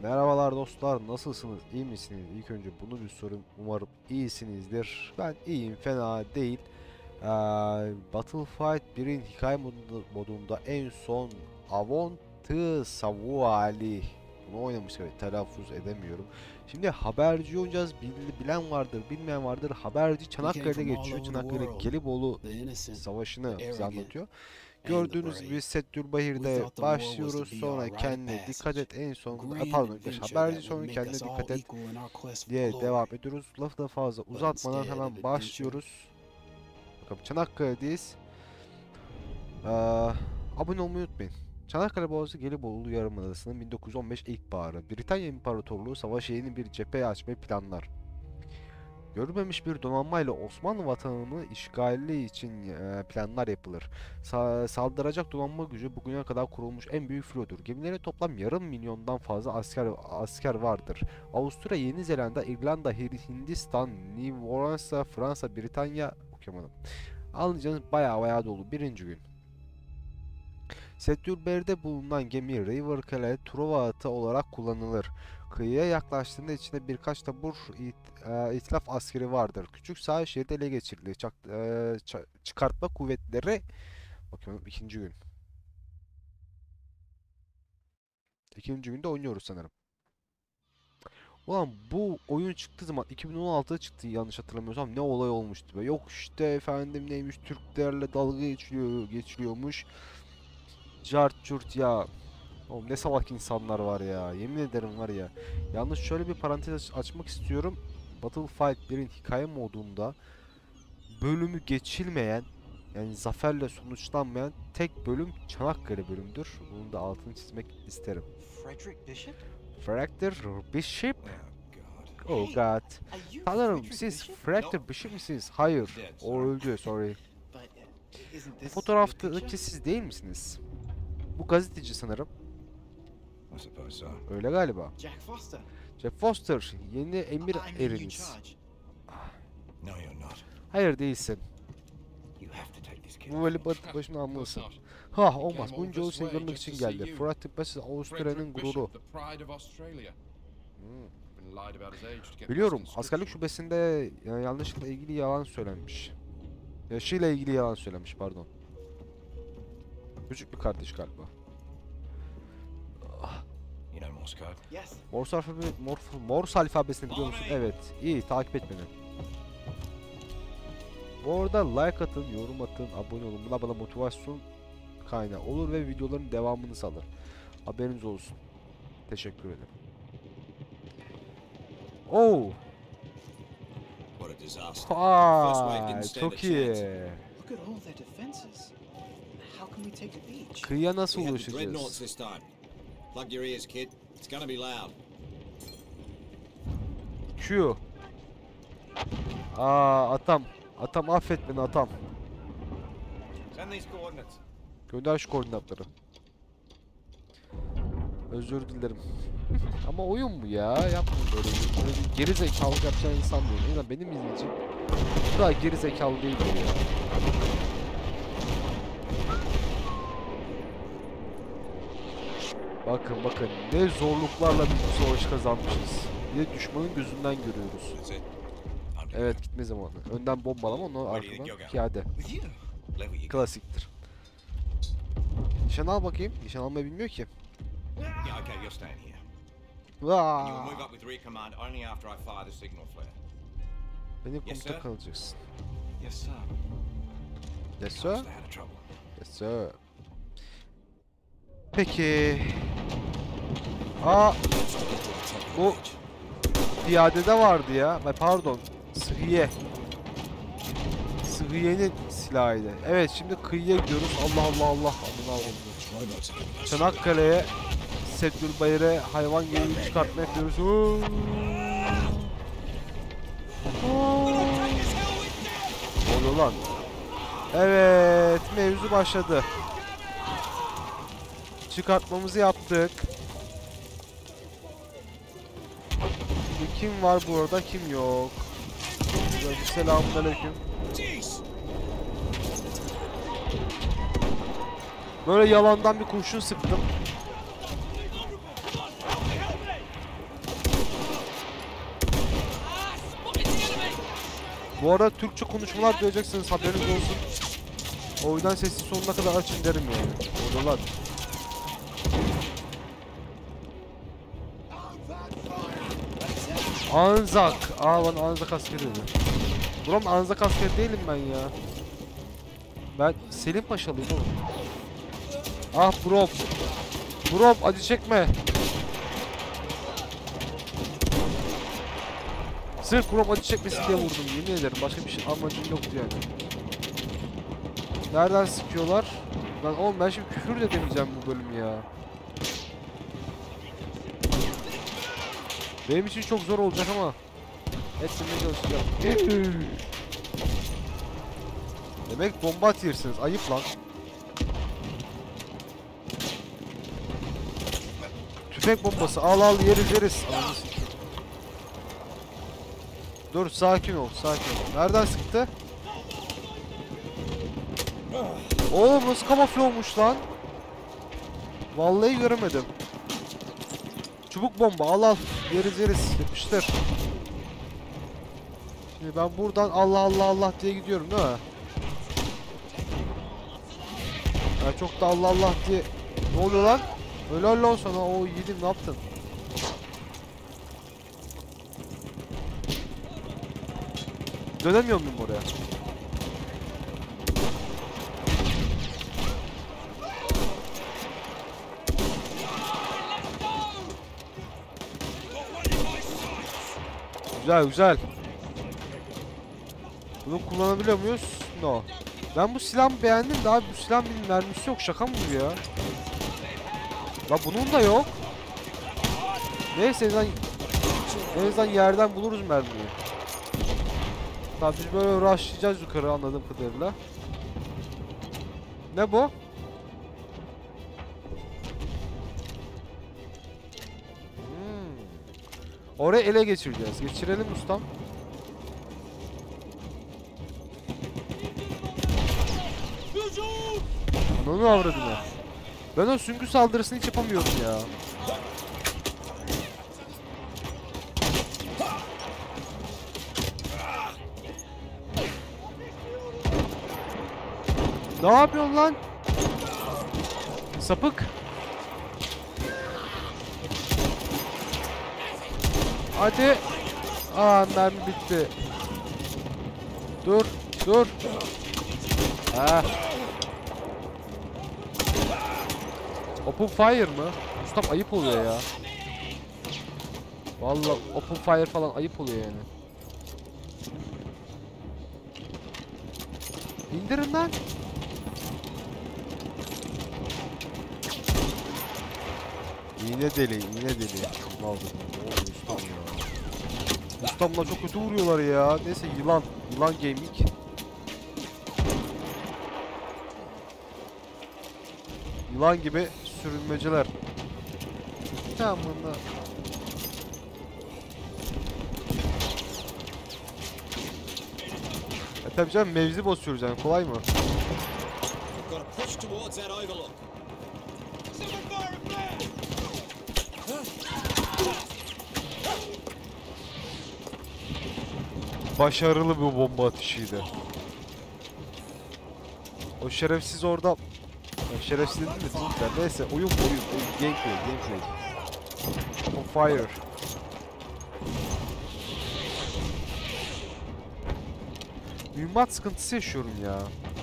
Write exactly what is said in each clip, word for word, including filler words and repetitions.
Merhabalar dostlar, nasılsınız? İyi misiniz? İlk önce bunu bir sorayım. Umarım iyisinizdir. Ben iyiyim, fena değil. Ee, Battlefield birin hikaye modunda, modunda en son Avant Savuali bunu oynamıştık. Evet, telaffuz edemiyorum. Şimdi haberci oynayacağız. Bil- Bilen vardır, bilmeyen vardır. Haberci Çanakkale'de geçiyor. Çanakkale Gelibolu Savaşı'nı bize anlatıyor. Gördüğünüz gibi Settülbahir'de başlıyoruz. Sonra kendine dikkat et, en son pardon haberci sonra kendine dikkat et diye devam ediyoruz. Lafı da fazla uzatmadan hemen başlıyoruz. Bakalım Çanakkale'deyiz. Ee, abone olmayı unutmayın. Çanakkale Boğazı Gelibolu Yarımadası'nın bin dokuz yüz on beş ilkbaharı. Britanya İmparatorluğu savaşa yeni bir cephe açmayı planlar. Görülmemiş bir donanmayla Osmanlı vatanını işgali için e, planlar yapılır. Sa saldıracak donanma gücü bugüne kadar kurulmuş en büyük filodur. Gemilere toplam yarım milyondan fazla asker asker vardır. Avusturya, Yeni Zelanda, İrlanda, Hindistan, New Orleans, Fransa, Britanya okuyamadım. Anlayacağınız bayağı bayağı dolu. Birinci gün. Settülbahir'de bulunan gemi River Calais Truva atı olarak kullanılır. Kıyıya yaklaştığında içinde birkaç tabur it, e, itilaf askeri vardır. Küçük sahil şeridi ele geçirildi. Çak, e, çıkartma kuvvetleri bakıyorum ikinci gün. İkinci günde oynuyoruz sanırım. Ulan bu oyun çıktığı zaman iki bin on altıda çıktı yanlış hatırlamıyorsam, ne olay olmuştu be. Yok işte efendim neymiş, Türklerle dalga geçiliyor, geçiliyormuş. Cart curt ya. Oğlum ne salak insanlar var ya. Yemin ederim var ya. Yalnız şöyle bir parantez açmak istiyorum. Battlefield birin hikaye modunda bölümü geçilmeyen, yani zaferle sonuçlanmayan tek bölüm Çanakkale bölümüdür. Bunun da altını çizmek isterim. Frederick Bishop? Frederick Bishop? Oh god. Tanrım, siz Frederick Bishop misiniz? Hayır. O öldü, sorry. Bu fotoğraftaki siz değil misiniz? Bu gazeteci sanırım. Öyle galiba. Jack Foster. Jack Foster, yeni emir I'm in new eriniz. charge. No, you're not. Hayır değilsin. You have to take this kid. Bu böyle batıp başına almalısın. Ha olmaz. Bunca yolu seni görmek için geldi. Fırat Başı Avusturya'nın gururu. Hmm. Biliyorum. Askerlik şubesinde yani yanlışlıkla ilgili yalan söylenmiş. Yaşıyla ilgili yalan söylenmiş, pardon. Küçük bir kardeş galiba. You know Morse code? Yes. Morse alfabe, Morse, Morse alfabesini biliyor musun? Evet. İyi, takip et beni. Bu arada like atın, yorum atın, abone olun. Buna bana motivasyon kaynağı olur ve videoların devamını sağlar. Haberiniz olsun. Teşekkür ederim. Oh! What a disaster. Vay, çok iyi. Look at all their defenses. How can we take the beach? Kıyıya nasıl We have the dreadnoughts ulaşacağız? this time. Plug your ears, kid. It's gonna be loud. Q. Aa, atam. Atam affet beni atam. Send these coordinates. Gönder şu koordinatları. Özür dilerim. Ama oyun bu ya. Yapmayın böyle bir, böyle bir geri zekalık yapacağın insan değil. En azından benim izleyicim bu kadar geri zekalı değil ya. Bakın bakın ne zorluklarla biz bu savaşı kazanmışız. Bir de düşmanın gözünden görüyoruz. That's it. Evet, gitme zamanı. Önden bombalama, onu arkadan piyade. With you? Level you go. Klasiktir. Nişan al bakayım. Nişan almayı bilmiyor ki. Yeah, okay, you're staying here. And Vaa! you'll move up with recommand only after I fire the signal flare. Benim Yes, komuta sir. kalacaksın. Yes, sir. Yes sir. Stay out of trouble. Yes sir. Peki. Aa, bu piyadede vardı ya. Ay, pardon. Sıhhiye. Sıhhiyenin silahıydı. Evet, şimdi kıyıya gidiyoruz. Allah Allah Allah. Allah Allah. Çanakkale'ye, Settülbahir'e hayvan gibi çıkartma yapıyoruz. Oo. Oo. Ne oluyor lan? Evet, mevzu başladı. Çıkartmamızı yaptık. Şimdi kim var burada, kim yok? Selamünaleyküm. Böyle yalandan bir kurşun sıktım. Bu arada Türkçe konuşmalar duyacaksınız, haberiniz olsun. O yüzden sesi sonuna kadar açın derim yani. Oradalar. Anzak. Aa ben Anzak askeri dedi. Buram Anzak askeri değilim ben ya. Ben Selim Paşalıyım oğlum. Ah brom. Brom acı çekme. Sırf brom acı çekmesin diye vurdum, yemin ederim. Başka bir şey amacım yoktu yani. Nereden sıkıyorlar? Lan oğlum ben şimdi küfür de demeyeceğim bu bölüm ya. Benim için çok zor olacak ama etmeye çalışacağım. Demek bomba atıyorsunuz. Ayıp lan. Tüfek bombası. Al al yeriz yeriz. Dur sakin ol sakin ol. Nereden sıktı? Oğlum nasıl kamufle olmuş lan? Vallahi göremedim. Çubuk bomba al al. Yeriz yeriz. Yapıştır. Şimdi ben buradan Allah Allah Allah diye gidiyorum değil mi? Ya çok da Allah Allah diye. Ne oluyor lan? Helal lan sana. O yedim, ne yaptın? Dönemiyor muyum oraya? Güzel güzel. Bunu kullanabiliyor muyuz? No. Ben bu silahı beğendim de abi, bu silahın bir mermisi yok, şaka mı bu ya? La bunun da yok. Neyse en azından, en azından yerden buluruz mermiyi. Tamam biz böyle rushlayacağız yukarı anladığım kadarıyla. Ne bu? Hmm. Oraya ele geçireceğiz. Geçirelim ustam. Ananı avradını. Ben o süngü saldırısını hiç yapamıyorum ya. Ne yapıyorsun lan? Sapık. Hadi. Aa mermi bitti. Dur, dur. Ah. Open fire mı? Ustam ayıp oluyor ya. Vallahi open fire falan ayıp oluyor yani. İndirin lan. İğne deli, iğne deli. Ne oldu? Ne oldu ustam ya? Ustamla çok kötü vuruyorlar ya. Neyse yılan, yılan gaming. Yılan gibi sürünmeciler. Tamam bunda. E tabi canım mevzi basıyoruz yani, kolay mı? Başarılı bir bomba atışıydı. O şerefsiz orada... Ya şerefsiz dedim de Tinker. Neyse oyun oyun oyun. Gameplay gameplay. On fire. Mühimmat sıkıntısı yaşıyorum ya.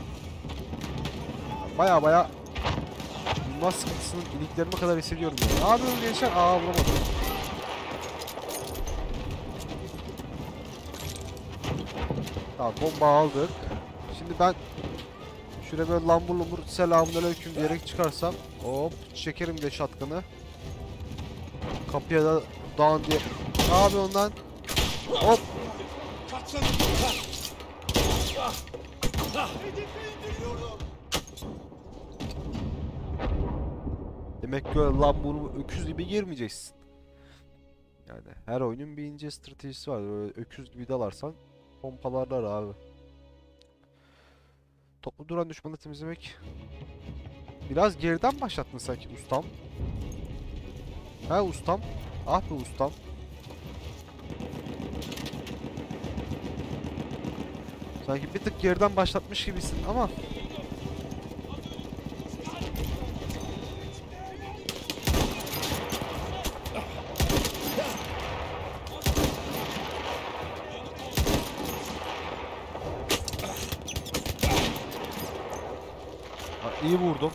Baya baya mühimmat sıkıntısının iliklerime kadar hissediyorum ya. Ne yapıyorsun gençler? Aa vuramadım. Tamam bomba aldık. Şimdi ben şuraya böyle lambur lumbur selamünaleyküm diyerek çıkarsam hop çekerim bir de shotgun'ı. Kapıya da dağın diye. Ne yapıyorsun lan? Hop. Demek ki öyle lamburu öküz gibi girmeyeceksin. Yani her oyunun bir ince stratejisi var. Öyle öküz gibi dalarsan pompalarlar abi. Toplu duran düşmanı temizlemek. Biraz geriden başlattın sanki ustam. Ha ustam. Ah be ustam. Sanki bir tık geriden başlatmış gibisin ama. Ha, iyi vurdum.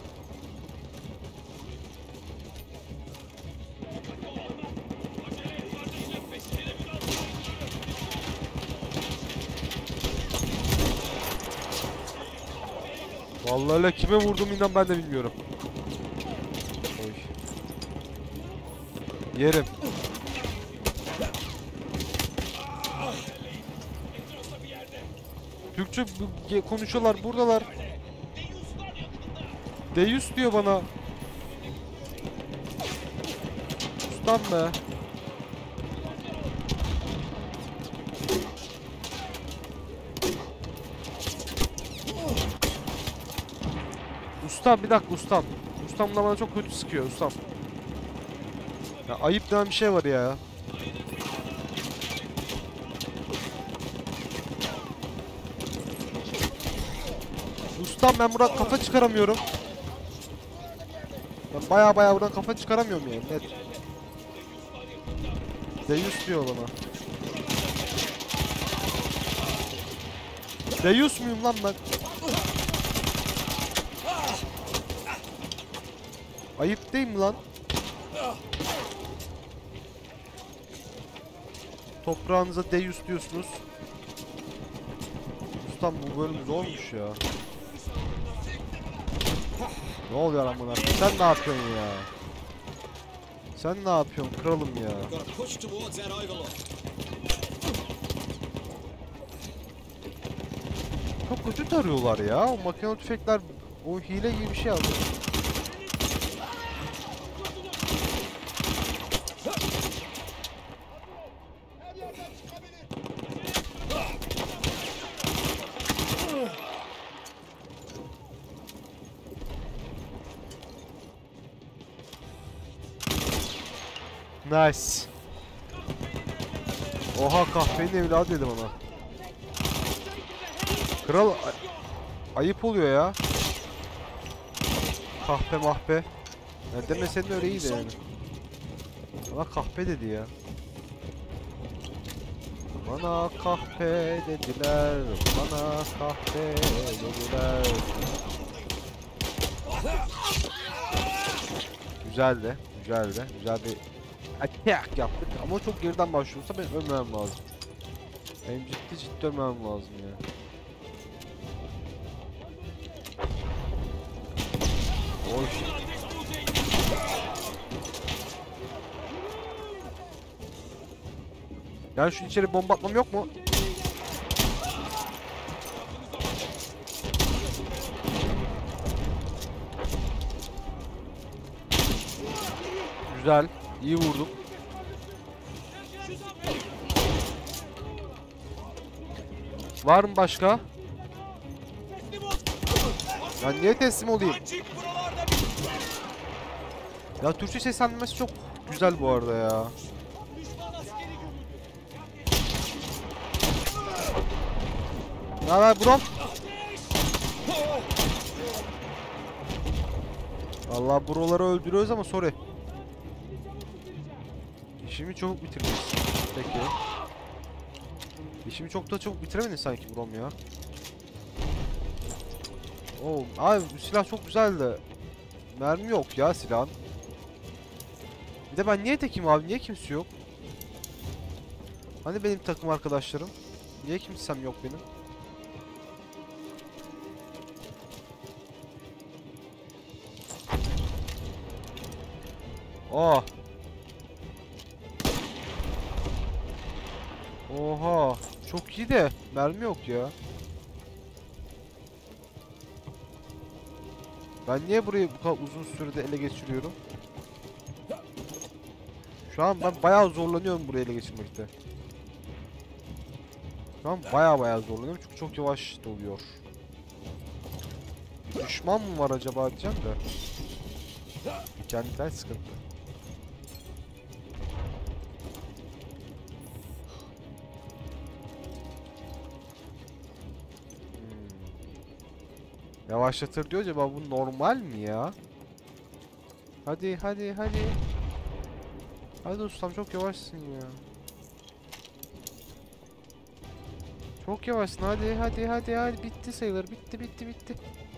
Vallahi öyle kime vurdum inan ben de bilmiyorum. Oy. Yerim. Türkçe bu- konuşuyorlar buradalar. Deus diyor bana. Ustam be. Ustam bir dakika ustam. Ustam da bana çok kötü sıkıyor ustam. Ya ayıp denen bir şey var ya. Ustam ben buradan kafa çıkaramıyorum. Ben baya baya buradan kafa çıkaramıyorum yani net. Deus diyor bana. Deus muyum lan ben? Ayıp değil mi lan? Toprağınıza Deus diyorsunuz. Ustam bu bölüm zormuş ya. Ne oluyor lan bunlar? Sen ne yapıyorsun ya? Sen ne yapıyorsun kralım ya? Çok kötü tarıyorlar ya. O makinalı tüfekler o hile gibi bir şey aldı. Nice. Oha kahvenin evladı dedim ona. Kral ay ayıp oluyor ya. Kahpe mahpe. Ya demesenin öyle iyiydi yani. Ama kahpe dedi ya. Bana kahpe dediler. Bana kahpe dediler. Güzeldi. Güzeldi. Güzel bir atak yaptık ama çok geriden başlıyorsa ben ölmem lazım. Benim ciddi ciddi ölmem lazım ya. Oy. Yani şu içeri bomba atmam yok mu? Güzel. İyi vurdum. Var mı başka? Ben niye teslim olayım? Ya Türkçe seslendirmesi çok güzel bu arada ya. Ne haber bro? Vallahi broları öldürüyoruz ama sorry. İşimi çabuk bitirdiniz. Peki. İşimi çok da çabuk bitiremedin sanki brom ya. Oo, abi bu silah çok güzeldi. Mermi yok ya silahın. Bir de ben niye tekim abi? Niye kimse yok? Hani benim takım arkadaşlarım? Niye kimsem yok benim? Oh. Oha. Çok iyi de mermi yok ya. Ben niye burayı bu kadar uzun sürede ele geçiriyorum? Şu an ben bayağı zorlanıyorum burayı ele geçirmekte. Şu an bayağı bayağı zorlanıyorum çünkü çok yavaş doluyor. Düşman mı var acaba diyeceğim de. Kendinden sıkıntı. Yavaşlatır diyor, acaba bu normal mi ya? Hadi hadi hadi. Hadi ustam, çok yavaşsın ya. Çok yavaşsın, hadi hadi hadi hadi, bitti sayılır, bitti bitti bitti.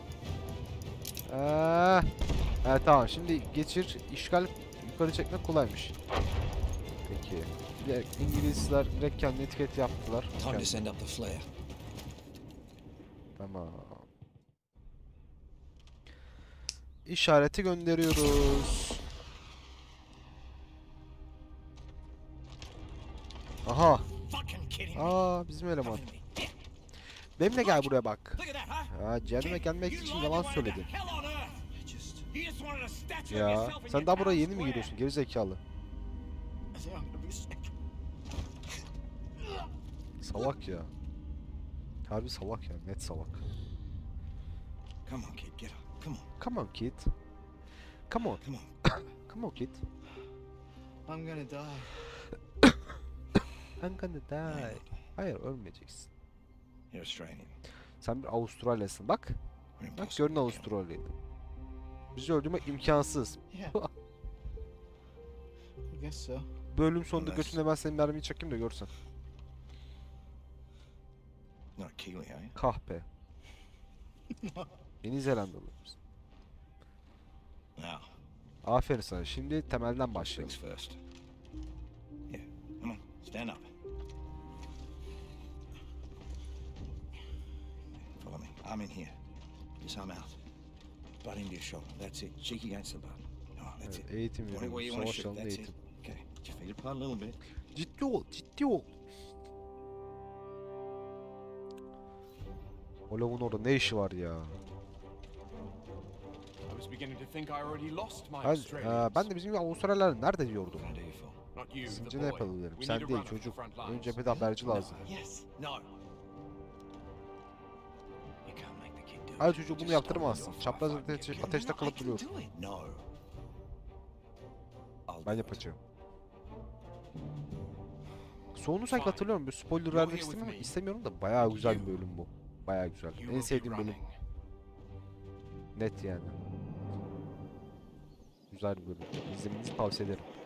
Ee, evet tamam, şimdi geçir, işgal yukarı çekmek kolaymış. Peki. Direkt İngilizler direkt kendi etiket yaptılar. Time to Kendi- send up the flare. Tamam. İşareti gönderiyoruz. Aha. Fucking kidding me. Aa, bizim eleman. Cover me. Benimle gel buraya bak. Look at that, huh? Ya cehenneme gelmek You için lied yalan your way to söyledin. hell on earth. I just. You just wanted a statue of Ya yourself in sen your daha buraya town yeni mi square. giriyorsun geri zekalı? I think I'm gonna be sick. Salak ya. Harbi salak ya, net salak. Come on, kid, get up. Come on, Come on kid. Come on. come on. Come on kid. I'm gonna die. I'm gonna die. Hayır, ölmeyeceksin. You're Australian. Sen bir Avustralyasın. Bak. We're Bak impossible görün to kill. Avustralya'ydı. Bizi öldürmek imkansız. Yeah. I guess so. Bölüm sonunda Unless- götüne ben senin mermiyi çakayım da görsen. Not Keeley, are you? Kahpe. Yeni Zelandalı mısın? Now, Aferin sana. Şimdi temelden first başlayalım. things first. Yeah, come on, stand up. Follow me. I'm in here. Yes, I'm out. Butt into your shoulder. That's it. Cheek against the butt. Oh, that's Evet, it. eğitim Point it where you veriyoruz. want to shoot. Savaş alanında That's eğitim. it. Okay. Put your feet apart a little bit. Ciddi ol, ciddi ol. O lavun orada ne işi var ya? I was beginning to think I already lost my Ben, Australians. e, ben de bizim gibi Avustralyalılar nerede diyordum. What can I do you for? Not you, the Sizce ne boy. yapabilirim? We Sen need a değil runner for the çocuk. front Ön lines. cephede haberci lazım. Yes. No. You can't make the kid do it. Hayır çocuğu bunu Just yaptırmazsın. stop him. Çapraz Firefight ateş, kid. ateşte No, I kalıp can duruyor. do it. No. I'll Ben do it. yapacağım. Sonunu sanki Fine. hatırlıyorum. Bir spoiler You're vermek here with istemiyorum, me. istemiyorum da bayağı güzel bir You- bölüm bu. Bayağı güzel. You En will be sevdiğim bölüm. running. Net yani. Güzel bir bölüm. İzlemenizi tavsiye ederim.